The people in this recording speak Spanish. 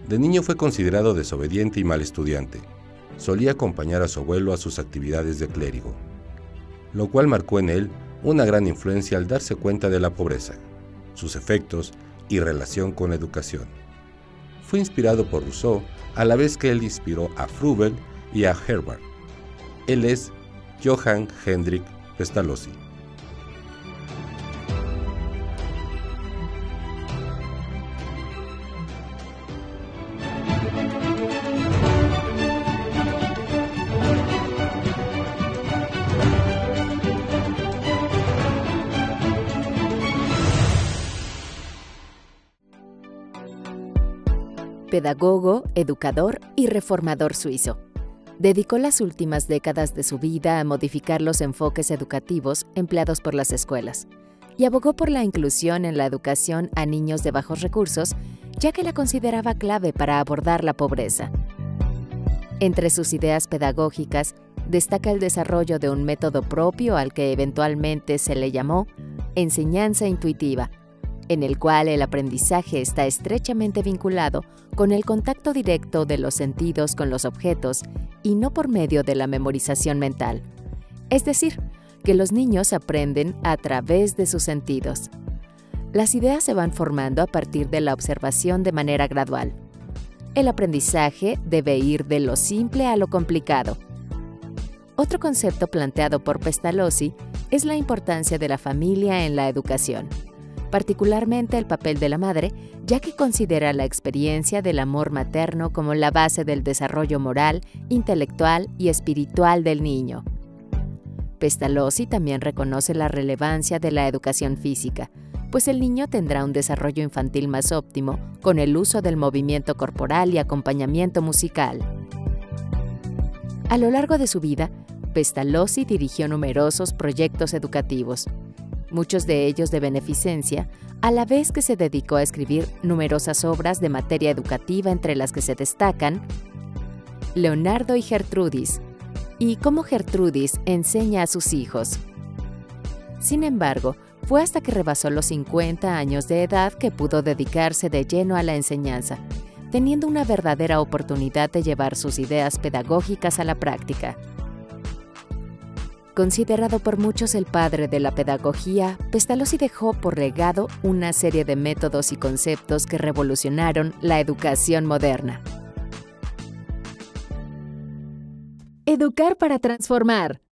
De niño fue considerado desobediente y mal estudiante. Solía acompañar a su abuelo a sus actividades de clérigo, lo cual marcó en él una gran influencia al darse cuenta de la pobreza, sus efectos y relación con la educación. Fue inspirado por Rousseau a la vez que él inspiró a Froebel y a Herbart. Él es Johann Hendrik Pestalozzi. Pedagogo, educador y reformador suizo. Dedicó las últimas décadas de su vida a modificar los enfoques educativos empleados por las escuelas y abogó por la inclusión en la educación a niños de bajos recursos, ya que la consideraba clave para abordar la pobreza. Entre sus ideas pedagógicas destaca el desarrollo de un método propio al que eventualmente se le llamó enseñanza intuitiva, en el cual el aprendizaje está estrechamente vinculado con el contacto directo de los sentidos con los objetos y no por medio de la memorización mental. Es decir, que los niños aprenden a través de sus sentidos. Las ideas se van formando a partir de la observación de manera gradual. El aprendizaje debe ir de lo simple a lo complicado. Otro concepto planteado por Pestalozzi es la importancia de la familia en la educación, particularmente el papel de la madre, ya que considera la experiencia del amor materno como la base del desarrollo moral, intelectual y espiritual del niño. Pestalozzi también reconoce la relevancia de la educación física, pues el niño tendrá un desarrollo infantil más óptimo con el uso del movimiento corporal y acompañamiento musical. A lo largo de su vida, Pestalozzi dirigió numerosos proyectos educativos, muchos de ellos de beneficencia, a la vez que se dedicó a escribir numerosas obras de materia educativa, entre las que se destacan Leonardo y Gertrudis, y cómo Gertrudis enseña a sus hijos. Sin embargo, fue hasta que rebasó los 50 años de edad que pudo dedicarse de lleno a la enseñanza, teniendo una verdadera oportunidad de llevar sus ideas pedagógicas a la práctica. Considerado por muchos el padre de la pedagogía, Pestalozzi dejó por legado una serie de métodos y conceptos que revolucionaron la educación moderna. Educar para transformar.